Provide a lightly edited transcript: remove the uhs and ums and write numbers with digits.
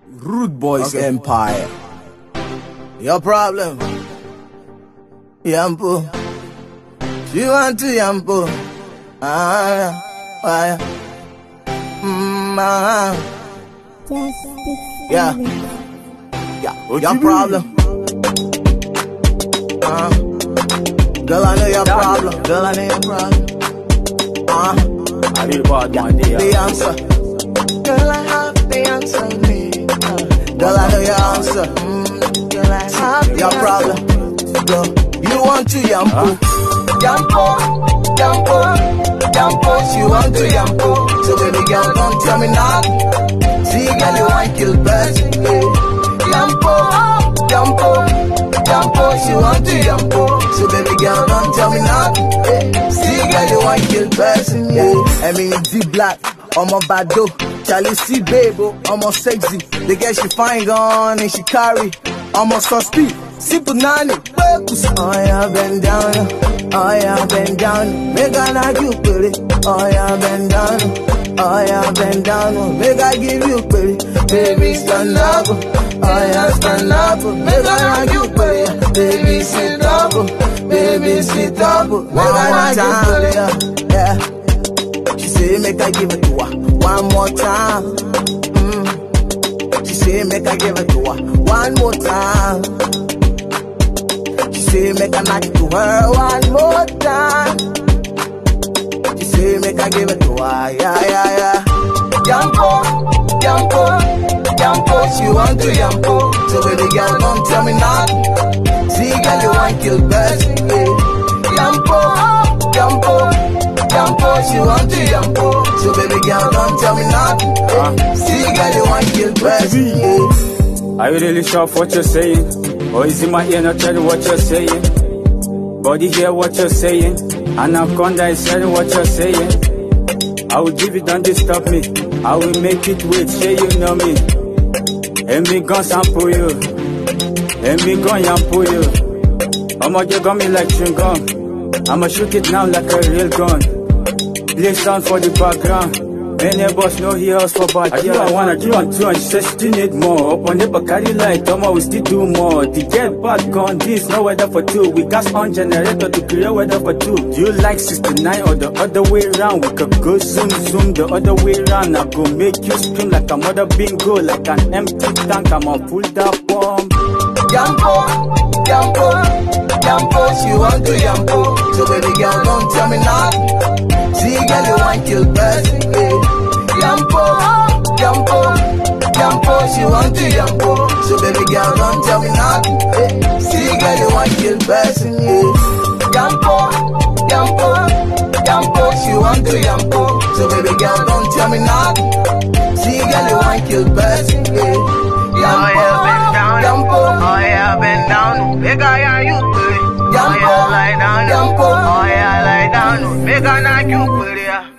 Rude Boys Empire. Your problem, Yampo. She want to Yampo. Yeah. Your problem. Girl, I know your problem. Girl, I know your problem. I real bad man there. The answer. Girl, I have the answer. Girl, I know your answer. Girl, I have your problem. Girl, you want to Yampo. Yampo, Yampo, Yampo. She want to Yampo. So baby girl, don't tell me nothing. See, girl, you want kill birds. Yampo, Yampo, Yampo. She want to Yampo. So baby girl, don't tell me nothing. See, girl, you want kill birds. I mean, D-Black. I'm a bado, Charlie C baby, I'm a sexy. The girl she fine gone and she carry. I'm a speed, simple nanny. Oh yeah, bend down. Oh yeah, bend down. Make I like you pretty. Oh yeah, bend down. Oh yeah, bend down. Make I give you pretty. Baby, stand up. Oh yeah, stand up. Make I like you pretty. Baby, sit up. Baby, sit up. Make I like you pretty. Yeah. She say make I give it to her one more time. She say make I give it to her one more time. She say make I knock it to her one more time. She say make I give it to her, yeah. Yampo, Yampo, Yampo. She want to Yampo. So baby girl, don't tell me nothing. See girl, you want kill birds. Yampo, Yampo. Yampo, she want to Yampo. So baby girl, don't tell me nothing. See girl, you want kill birds. Are you really sure of what you're saying? Or is it my ear not telling what you're saying? Body hear what you're saying. Anaconda is telling what you're saying. I will give it, don't disturb me. I will make it wait, say you know me. And me gon' sample you. And me gon' yampo you. I'ma you got me like chewing gum. I'ma shoot it now like a real gun. Play sound for the background. Many boss know he house for bad. I do I wanna do on two and she says she need more. Up on the Bacardi light, we still do more. The get back on this, no weather for two. We gas on generator to create weather for two. Do you like 69 or the other way round? We could go zoom the other way round. I go make you scream like a mother bingo. Like an empty tank, I'm on full that bomb. Yampo, Yampo, Yampo. She want to Yampo. So baby girl, don't tell me nothing. See girl, you want kill birds. Yampo, Yampo, Yampo. She want to Yampo. So baby girl, don't tell me nothing. See girl, you want kill birds. Yampo, Yampo, Yampo. She want to Yampo. So baby girl, don't tell me nothing. See girl, you want kill birds. Yampo, Yampo. Oh yeah, bend down. Make I hear you pretty. Yampo, lie down. Yampo. Oh yeah, lie down. Make I knock you pretty.